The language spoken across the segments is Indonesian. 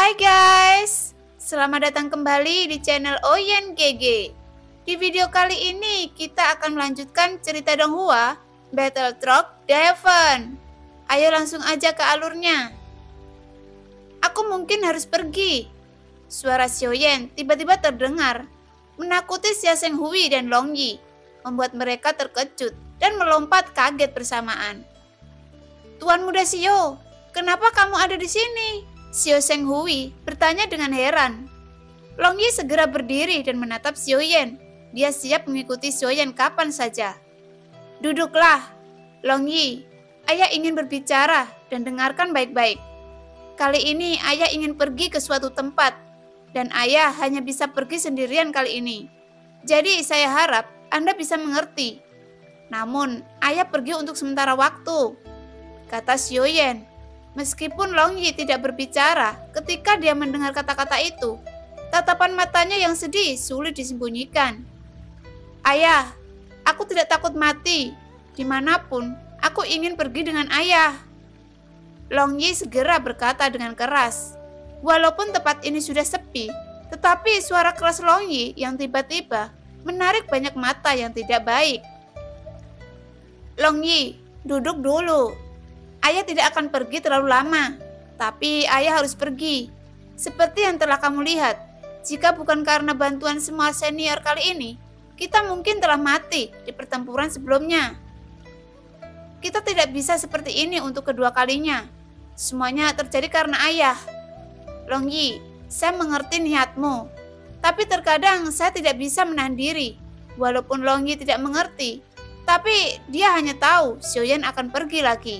Hai guys, selamat datang kembali di channel Oyen GG. Di video kali ini kita akan melanjutkan cerita Donghua Battle Truck Devon. Ayo langsung aja ke alurnya. Aku mungkin harus pergi. Suara Xiaoyan tiba-tiba terdengar, menakuti Xia Zhenghui dan Long Yi, membuat mereka terkejut dan melompat kaget bersamaan. Tuan Muda Xiao, kenapa kamu ada di sini? Xia Zhenghui bertanya dengan heran. Long Yi segera berdiri dan menatap Xiaoyan. Dia siap mengikuti Xiaoyan kapan saja. Duduklah, Long Yi. Ayah ingin berbicara dan dengarkan baik-baik. Kali ini ayah ingin pergi ke suatu tempat, dan ayah hanya bisa pergi sendirian kali ini. Jadi saya harap Anda bisa mengerti. Namun, ayah pergi untuk sementara waktu, kata Xiaoyan. Meskipun Long Yi tidak berbicara ketika dia mendengar kata-kata itu, tatapan matanya yang sedih sulit disembunyikan. Ayah, aku tidak takut mati. Dimanapun, aku ingin pergi dengan ayah. Long Yi segera berkata dengan keras. Walaupun tempat ini sudah sepi, tetapi suara keras Long Yi yang tiba-tiba menarik banyak mata yang tidak baik. Long Yi, duduk dulu. Ayah tidak akan pergi terlalu lama, tapi ayah harus pergi. Seperti yang telah kamu lihat, jika bukan karena bantuan semua senior kali ini, kita mungkin telah mati di pertempuran sebelumnya. Kita tidak bisa seperti ini untuk kedua kalinya. Semuanya terjadi karena ayah. Long Yi, saya mengerti niatmu, tapi terkadang saya tidak bisa menahan diri. Walaupun Long Yi tidak mengerti, tapi dia hanya tahu Xiaoyan akan pergi lagi.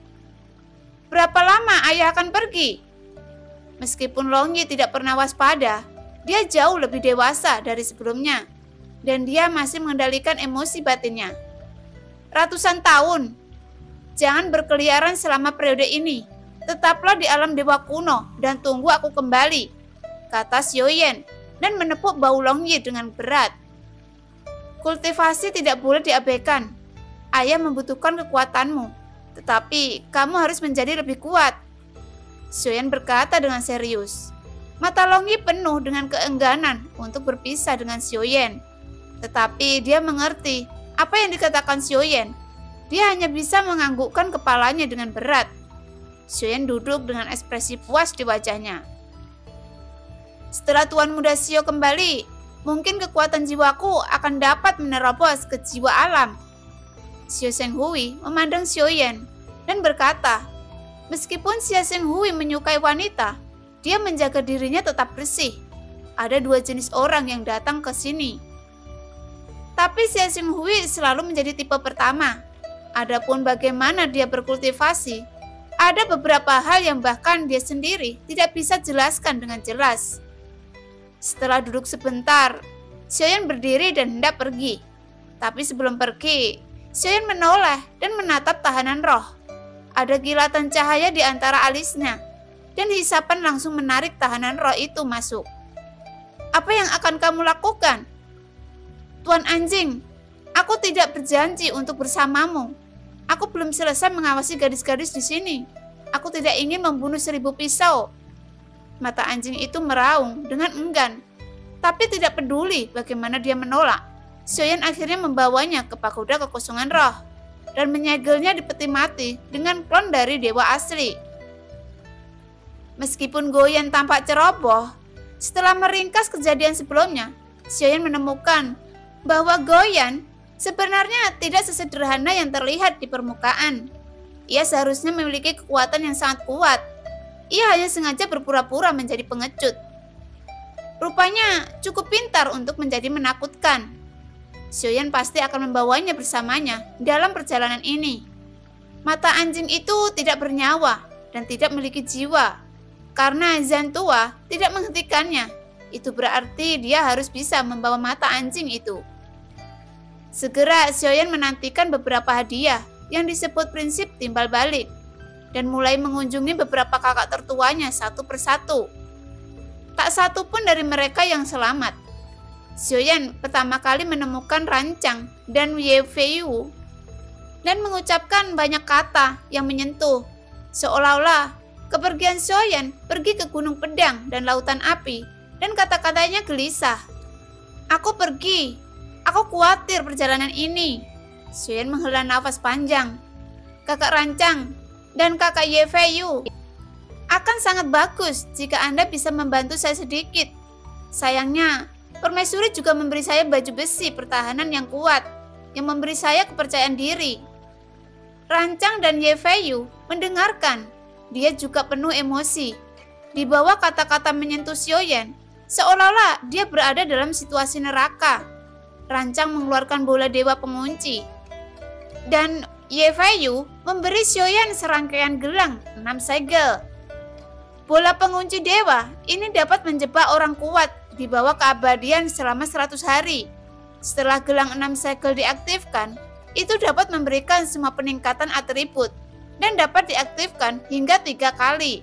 Berapa lama ayah akan pergi? Meskipun Long Yi tidak pernah waspada, dia jauh lebih dewasa dari sebelumnya, dan dia masih mengendalikan emosi batinnya. Ratusan tahun. Jangan berkeliaran selama periode ini. Tetaplah di alam dewa kuno dan tunggu aku kembali, kata Xiaoyan dan menepuk bahu Long Yi dengan berat. Kultivasi tidak boleh diabaikan. Ayah membutuhkan kekuatanmu, tetapi kamu harus menjadi lebih kuat. Xiaoyan berkata dengan serius. Mata Long Yi penuh dengan keengganan untuk berpisah dengan Xiaoyan. Tetapi dia mengerti apa yang dikatakan Xiaoyan. Dia hanya bisa menganggukkan kepalanya dengan berat. Xiaoyan duduk dengan ekspresi puas di wajahnya. Setelah Tuan Muda Xiao kembali, mungkin kekuatan jiwaku akan dapat menerobos ke jiwa alam. Xia Zhenghui memandang Xiaoyan dan berkata, meskipun Xia Zhenghui menyukai wanita, dia menjaga dirinya tetap bersih. Ada dua jenis orang yang datang ke sini. Tapi Xia Zhenghui selalu menjadi tipe pertama. Adapun bagaimana dia berkultivasi, ada beberapa hal yang bahkan dia sendiri tidak bisa jelaskan dengan jelas. Setelah duduk sebentar, Xiaoyan berdiri dan hendak pergi. Tapi sebelum pergi, Xiaoyan menoleh dan menatap tahanan roh. Ada kilatan cahaya di antara alisnya, dan hisapan langsung menarik tahanan roh itu masuk. Apa yang akan kamu lakukan? Tuan Anjing, aku tidak berjanji untuk bersamamu. Aku belum selesai mengawasi gadis-gadis di sini. Aku tidak ingin membunuh 1000 pisau. Mata anjing itu meraung dengan enggan, tapi tidak peduli bagaimana dia menolak. Xiaoyan akhirnya membawanya ke pagoda kekosongan roh dan menyegelnya di peti mati dengan klon dari dewa asli. Meskipun Goyan tampak ceroboh, setelah meringkas kejadian sebelumnya, Xiaoyan menemukan bahwa Goyan sebenarnya tidak sesederhana yang terlihat di permukaan. Ia seharusnya memiliki kekuatan yang sangat kuat. Ia hanya sengaja berpura-pura menjadi pengecut. Rupanya cukup pintar untuk menjadi menakutkan. Xiaoyan pasti akan membawanya bersamanya dalam perjalanan ini. Mata anjing itu tidak bernyawa dan tidak memiliki jiwa. Karena Zhan tua tidak menghentikannya, itu berarti dia harus bisa membawa mata anjing itu. Segera Xiaoyan menantikan beberapa hadiah yang disebut prinsip timbal balik dan mulai mengunjungi beberapa kakak tertuanya satu persatu. Tak satu pun dari mereka yang selamat. Xiaoyan pertama kali menemukan Rancang dan Ye Feiyu dan mengucapkan banyak kata yang menyentuh, seolah-olah Kepergian Xiaoyan pergi ke Gunung Pedang dan Lautan Api, dan kata-katanya gelisah. Aku pergi. Aku khawatir perjalanan ini. Xiaoyan menghela nafas panjang. Kakak Rancang dan kakak Ye Feiyu, akan sangat bagus jika Anda bisa membantu saya sedikit. Sayangnya, permaisuri juga memberi saya baju besi pertahanan yang kuat, yang memberi saya kepercayaan diri. Rancang dan Ye Feiyu mendengarkan. Dia juga penuh emosi. Di bawah kata-kata menyentuh Xiaoyan, seolah-olah dia berada dalam situasi neraka. Rancang mengeluarkan bola dewa pengunci. Dan Ye Feiyu memberi Xiaoyan serangkaian gelang 6 segel. Bola pengunci dewa ini dapat menjebak orang kuat di bawah keabadian selama 100 hari. Setelah gelang 6 segel diaktifkan, itu dapat memberikan semua peningkatan atribut dan dapat diaktifkan hingga 3 kali.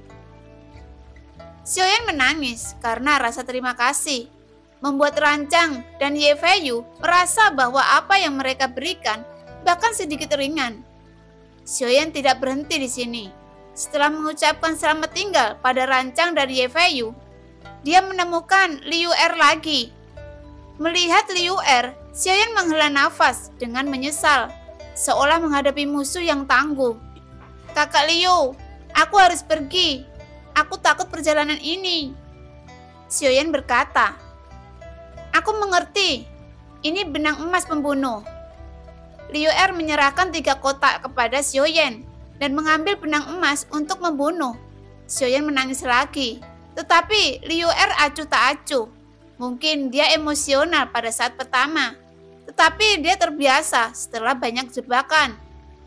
Xiaoyan menangis karena rasa terima kasih, membuat Rancang dan Ye Feiyu merasa bahwa apa yang mereka berikan bahkan sedikit ringan. Xiaoyan tidak berhenti di sini. Setelah mengucapkan selamat tinggal pada Rancang dan Ye Feiyu, dia menemukan Liu Er lagi. Melihat Liu Er, Xiaoyan menghela nafas dengan menyesal, seolah menghadapi musuh yang tangguh. Kakak Liu, aku harus pergi. Aku takut perjalanan ini. Xiaoyan berkata, aku mengerti. Ini benang emas pembunuh. Liu Er menyerahkan 3 kotak kepada Xiaoyan dan mengambil benang emas untuk membunuh. Xiaoyan menangis lagi, tetapi Liu Er acuh tak acuh. Mungkin dia emosional pada saat pertama, tetapi dia terbiasa setelah banyak jebakan.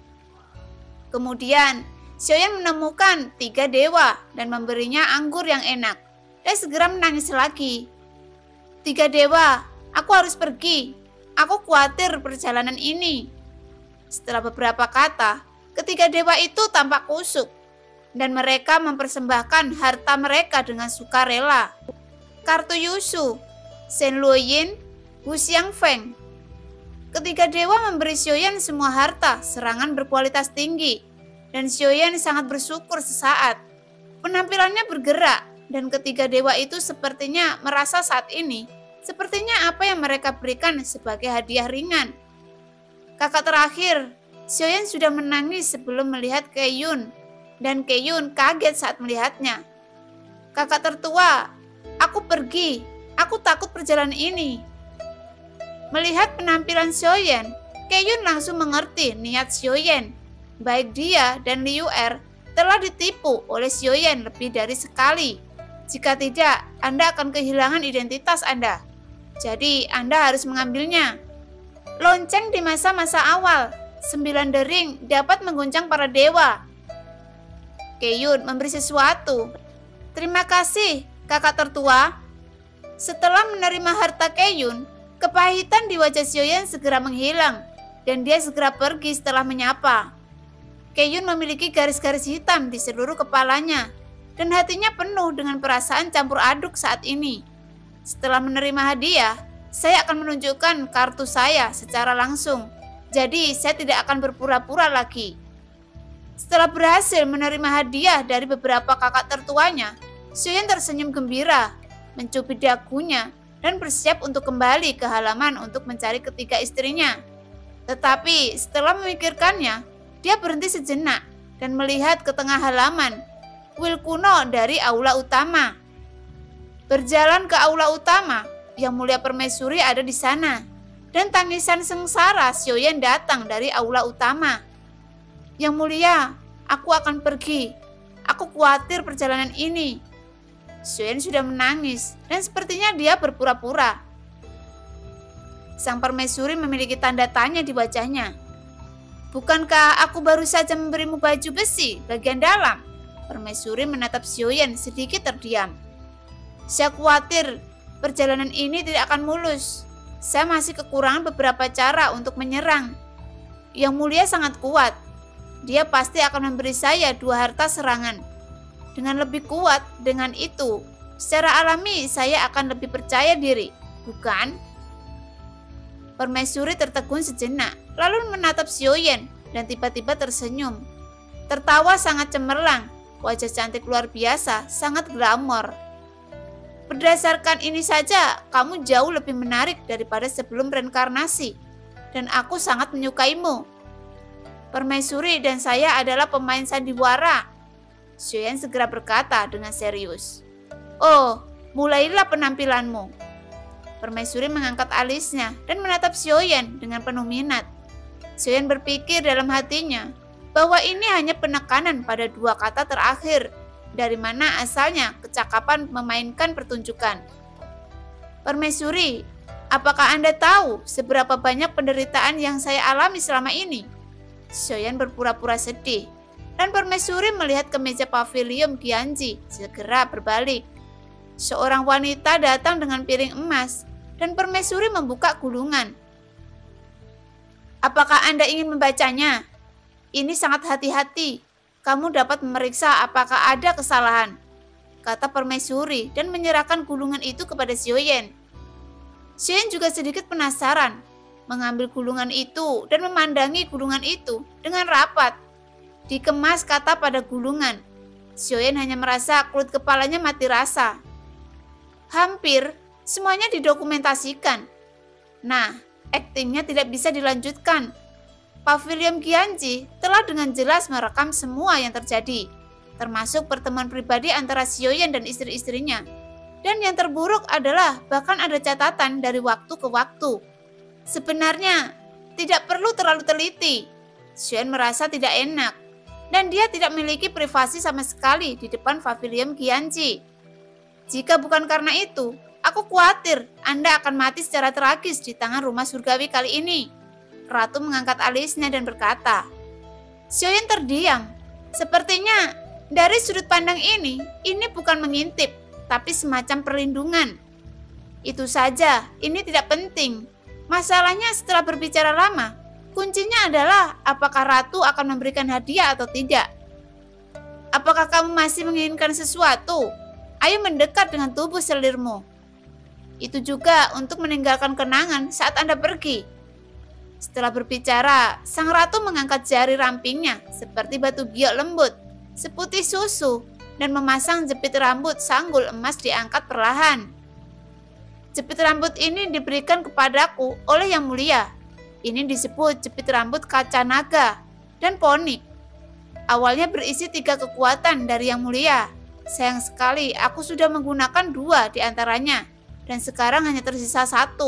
Kemudian, Xiaoyan menemukan 3 dewa dan memberinya anggur yang enak. Dia segera menangis lagi. 3 dewa, aku harus pergi. Aku khawatir perjalanan ini. Setelah beberapa kata, ketiga dewa itu tampak kusuk, dan mereka mempersembahkan harta mereka dengan sukarela. Kartu Yusu, Shen Luoyin, Wu Xiangfeng. Ketiga dewa memberi Xiaoyan semua harta serangan berkualitas tinggi, dan Xiaoyan sangat bersyukur sesaat. Penampilannya bergerak, dan ketiga dewa itu sepertinya merasa saat ini sepertinya apa yang mereka berikan sebagai hadiah ringan. Kakak terakhir, Xiaoyan sudah menangis sebelum melihat Keiyun, dan Keiyun kaget saat melihatnya. Kakak tertua, aku pergi. Aku takut perjalanan ini. Melihat penampilan Xiaoyan, Keiyun langsung mengerti niat Xiaoyan. Baik dia dan Liu Er telah ditipu oleh Xiaoyan lebih dari sekali. Jika tidak, Anda akan kehilangan identitas Anda. Jadi, Anda harus mengambilnya. Lonceng di masa-masa awal, 9 dering dapat mengguncang para dewa. Keiyun memberi sesuatu. Terima kasih, kakak tertua. Setelah menerima harta Keiyun, kepahitan di wajah Xiaoyan segera menghilang, dan dia segera pergi setelah menyapa. Keiyun memiliki garis-garis hitam di seluruh kepalanya, dan hatinya penuh dengan perasaan campur aduk saat ini. Setelah menerima hadiah, saya akan menunjukkan kartu saya secara langsung, jadi saya tidak akan berpura-pura lagi. Setelah berhasil menerima hadiah dari beberapa kakak tertuanya, Xiaoyan tersenyum gembira, mencubit dagunya, dan bersiap untuk kembali ke halaman untuk mencari ketiga istrinya. Tetapi setelah memikirkannya, dia berhenti sejenak dan melihat ke tengah halaman, kuil kuno dari aula utama. Berjalan ke aula utama, Yang Mulia Permaisuri ada di sana, dan tangisan sengsara Xiaoyan datang dari aula utama. Yang Mulia, aku akan pergi. Aku khawatir perjalanan ini. Xiaoyan sudah menangis, dan sepertinya dia berpura-pura. Sang permaisuri memiliki tanda tanya di wajahnya. Bukankah aku baru saja memberimu baju besi bagian dalam? Permaisuri menatap Xiaoyan sedikit terdiam. Saya khawatir perjalanan ini tidak akan mulus. Saya masih kekurangan beberapa cara untuk menyerang. Yang Mulia sangat kuat. Dia pasti akan memberi saya 2 harta serangan. Dengan lebih kuat, dengan itu, secara alami saya akan lebih percaya diri, bukan? Permaisuri tertegun sejenak, lalu menatap Xiaoyan dan tiba-tiba tersenyum. Tertawa sangat cemerlang, wajah cantik luar biasa, sangat glamor. Berdasarkan ini saja, kamu jauh lebih menarik daripada sebelum reinkarnasi, dan aku sangat menyukaimu. Permaisuri dan saya adalah pemain sandiwara. Xiaoyan segera berkata dengan serius. Oh, mulailah penampilanmu. Permaisuri mengangkat alisnya dan menatap Xiaoyan dengan penuh minat. Xiaoyan berpikir dalam hatinya bahwa ini hanya penekanan pada dua kata terakhir. Dari mana asalnya kecakapan memainkan pertunjukan. Permaisuri, apakah Anda tahu seberapa banyak penderitaan yang saya alami selama ini? Xiaoyan berpura-pura sedih, dan Permaisuri melihat ke meja pavilion Qianji segera berbalik. Seorang wanita datang dengan piring emas, dan Permaisuri membuka gulungan. Apakah Anda ingin membacanya? Ini sangat hati-hati. Kamu dapat memeriksa apakah ada kesalahan, kata Permaisuri dan menyerahkan gulungan itu kepada Xiaoyan. Xiaoyan juga sedikit penasaran, mengambil gulungan itu dan memandangi gulungan itu dengan rapat. Dikemas kata pada gulungan. Xiaoyan hanya merasa kulit kepalanya mati rasa. Hampir semuanya didokumentasikan. Nah, aktingnya tidak bisa dilanjutkan. Pavilion Qianji telah dengan jelas merekam semua yang terjadi, termasuk pertemuan pribadi antara Xiaoyan dan istri-istrinya. Dan yang terburuk adalah bahkan ada catatan dari waktu ke waktu. Sebenarnya, tidak perlu terlalu teliti. Xiaoyan merasa tidak enak, dan dia tidak memiliki privasi sama sekali di depan Pavilion Qianji. Jika bukan karena itu, aku khawatir Anda akan mati secara tragis di tangan rumah surgawi kali ini. Ratu mengangkat alisnya dan berkata. Xiaoyan terdiam. Sepertinya dari sudut pandang ini bukan mengintip, tapi semacam perlindungan. Itu saja, ini tidak penting. Masalahnya setelah berbicara lama, kuncinya adalah apakah Ratu akan memberikan hadiah atau tidak. Apakah kamu masih menginginkan sesuatu? Ayo mendekat dengan tubuh selirmu. Itu juga untuk meninggalkan kenangan saat Anda pergi. Setelah berbicara, sang ratu mengangkat jari rampingnya seperti batu giok lembut, seputih susu, dan memasang jepit rambut sanggul emas diangkat perlahan. Jepit rambut ini diberikan kepadaku oleh Yang Mulia. Ini disebut jepit rambut kaca naga dan ponik. Awalnya berisi 3 kekuatan dari Yang Mulia. Sayang sekali aku sudah menggunakan 2 di antaranya, dan sekarang hanya tersisa 1.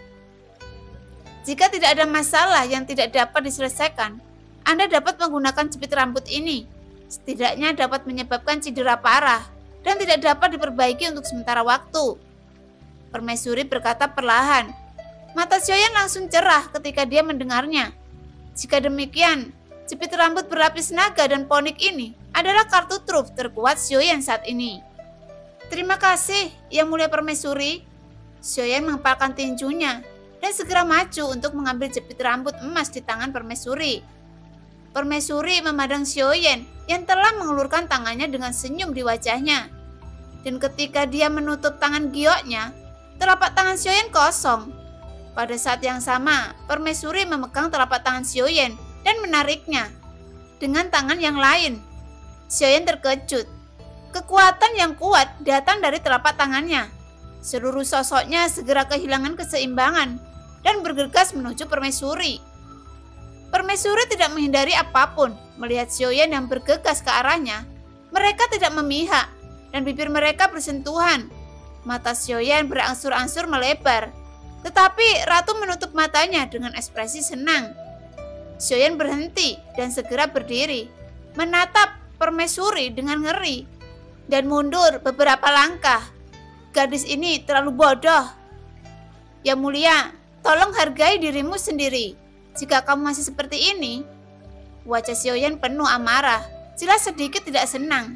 Jika tidak ada masalah yang tidak dapat diselesaikan, Anda dapat menggunakan jepit rambut ini. Setidaknya dapat menyebabkan cedera parah dan tidak dapat diperbaiki untuk sementara waktu. Permaisuri berkata perlahan. Mata Xiaoyan langsung cerah ketika dia mendengarnya. Jika demikian, jepit rambut berlapis naga dan ponik ini adalah kartu truf terkuat Xiaoyan saat ini. Terima kasih, Yang Mulia Permaisuri. Xiaoyan mengepalkan tinjunya dan segera maju untuk mengambil jepit rambut emas di tangan Permaisuri. Permaisuri memandang Xiaoyan yang telah mengulurkan tangannya dengan senyum di wajahnya. Dan ketika dia menutup tangan gioknya, telapak tangan Xiaoyan kosong. Pada saat yang sama, Permaisuri memegang telapak tangan Xiaoyan dan menariknya dengan tangan yang lain. Xiaoyan terkejut. Kekuatan yang kuat datang dari telapak tangannya. Seluruh sosoknya segera kehilangan keseimbangan dan bergegas menuju Permaisuri. Permaisuri tidak menghindari apapun. Melihat Xiaoyan yang bergegas ke arahnya, mereka tidak memihak dan bibir mereka bersentuhan. Mata Xiaoyan berangsur-angsur melebar, tetapi Ratu menutup matanya dengan ekspresi senang. Xiaoyan berhenti dan segera berdiri, menatap Permaisuri dengan ngeri, dan mundur beberapa langkah. Gadis ini terlalu bodoh. Yang Mulia, tolong hargai dirimu sendiri. Jika kamu masih seperti ini, wajah Xiaoyan penuh amarah, jelas sedikit tidak senang.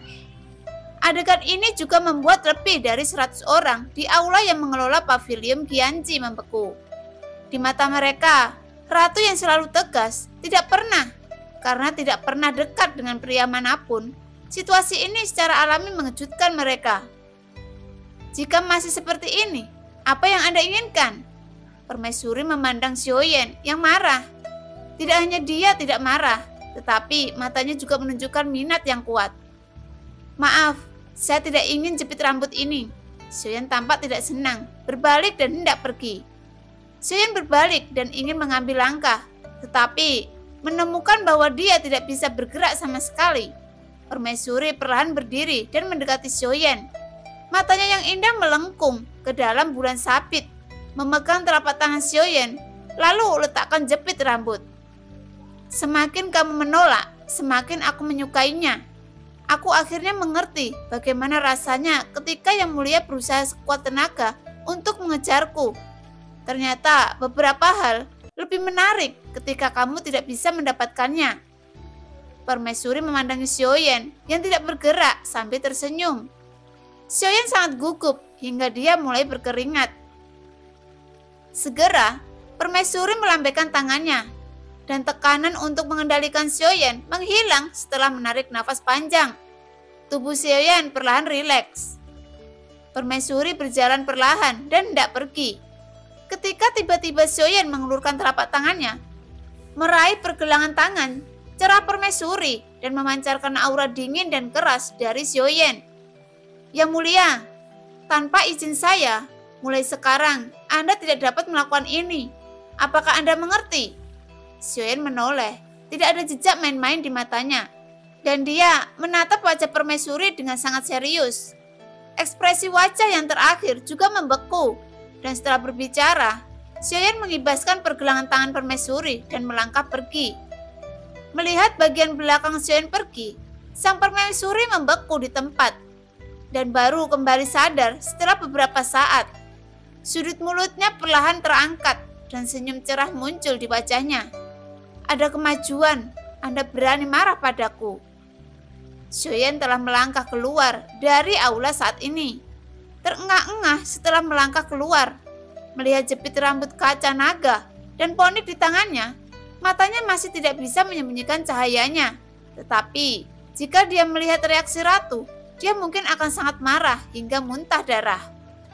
Adegan ini juga membuat lebih dari 100 orang di aula yang mengelola pavilion Qianji membeku. Di mata mereka, Ratu yang selalu tegas tidak pernah, karena tidak pernah dekat dengan pria manapun. Situasi ini secara alami mengejutkan mereka. Jika masih seperti ini, apa yang Anda inginkan? Permaisuri memandang Xiaoyan yang marah. Tidak hanya dia tidak marah, tetapi matanya juga menunjukkan minat yang kuat. Maaf, saya tidak ingin jepit rambut ini. Xiaoyan tampak tidak senang, berbalik dan hendak pergi. Xiaoyan berbalik dan ingin mengambil langkah, tetapi menemukan bahwa dia tidak bisa bergerak sama sekali. Permaisuri perlahan berdiri dan mendekati Xiaoyan. Matanya yang indah melengkung ke dalam bulan sabit, memegang telapak tangan Xiaoyan, lalu letakkan jepit rambut. Semakin kamu menolak, semakin aku menyukainya. Aku akhirnya mengerti bagaimana rasanya ketika Yang Mulia berusaha sekuat tenaga untuk mengejarku. Ternyata beberapa hal lebih menarik ketika kamu tidak bisa mendapatkannya. Permaisuri memandangi Xiaoyan yang tidak bergerak sambil tersenyum. Xiaoyan sangat gugup hingga dia mulai berkeringat. Segera, Permaisuri melambaikan tangannya, dan tekanan untuk mengendalikan Xiaoyan menghilang setelah menarik nafas panjang. Tubuh Xiaoyan perlahan rileks. Permaisuri berjalan perlahan dan hendak pergi. Ketika tiba-tiba Xiaoyan mengulurkan telapak tangannya, meraih pergelangan tangan, cerah Permaisuri dan memancarkan aura dingin dan keras dari Xiaoyan. Yang Mulia, tanpa izin saya, mulai sekarang Anda tidak dapat melakukan ini. Apakah Anda mengerti? Xiaoyan menoleh, tidak ada jejak main-main di matanya, dan dia menatap wajah Permaisuri dengan sangat serius. Ekspresi wajah yang terakhir juga membeku, dan setelah berbicara, Xiaoyan mengibaskan pergelangan tangan Permaisuri dan melangkah pergi. Melihat bagian belakang Xiaoyan pergi, sang Permaisuri membeku di tempat, dan baru kembali sadar setelah beberapa saat. Sudut mulutnya perlahan terangkat, dan senyum cerah muncul di wajahnya. Ada kemajuan, Anda berani marah padaku. Xiaoyan telah melangkah keluar dari aula saat ini. Terengah-engah setelah melangkah keluar, melihat jepit rambut kaca naga dan ponik di tangannya, matanya masih tidak bisa menyembunyikan cahayanya. Tetapi, jika dia melihat reaksi ratu, dia mungkin akan sangat marah hingga muntah darah.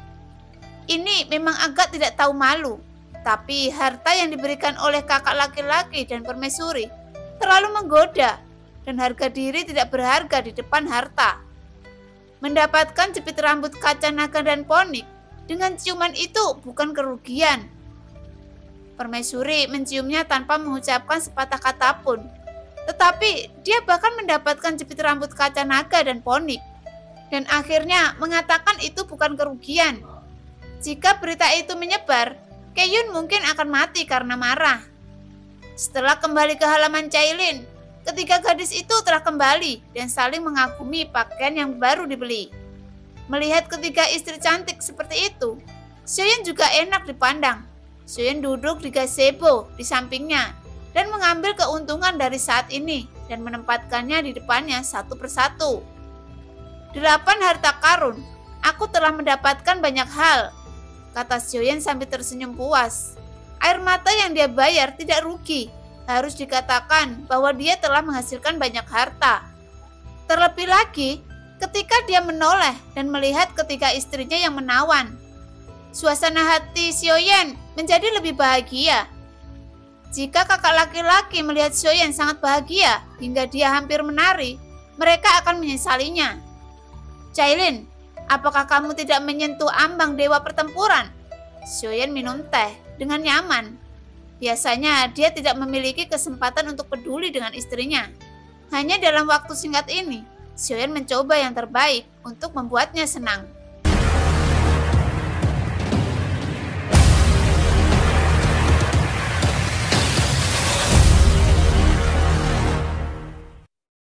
Ini memang agak tidak tahu malu, tapi harta yang diberikan oleh kakak laki-laki dan permaisuri terlalu menggoda, dan harga diri tidak berharga di depan harta. Mendapatkan jepit rambut kaca naga dan ponik dengan ciuman itu bukan kerugian. Permaisuri menciumnya tanpa mengucapkan sepatah kata pun, tetapi dia bahkan mendapatkan jepit rambut kaca naga dan ponik, dan akhirnya mengatakan itu bukan kerugian. Jika berita itu menyebar, Keyun mungkin akan mati karena marah. Setelah kembali ke halaman Cailin, ketiga gadis itu telah kembali dan saling mengagumi pakaian yang baru dibeli. Melihat ketiga istri cantik seperti itu, Xiaoyan juga enak dipandang. Xiaoyan duduk di gazebo di sampingnya dan mengambil keuntungan dari saat ini dan menempatkannya di depannya satu persatu. 8 harta karun, aku telah mendapatkan banyak hal, kata Xiaoyan sambil tersenyum puas. Air mata yang dia bayar tidak rugi. Harus dikatakan bahwa dia telah menghasilkan banyak harta. Terlebih lagi, ketika dia menoleh dan melihat ketiga istrinya yang menawan, suasana hati Xiaoyan menjadi lebih bahagia. Jika kakak laki-laki melihat Xiaoyan sangat bahagia hingga dia hampir menari, mereka akan menyesalinya. Cailin, apakah kamu tidak menyentuh ambang dewa pertempuran? Xiaoyan minum teh dengan nyaman. Biasanya dia tidak memiliki kesempatan untuk peduli dengan istrinya. Hanya dalam waktu singkat ini, Xiaoyan mencoba yang terbaik untuk membuatnya senang.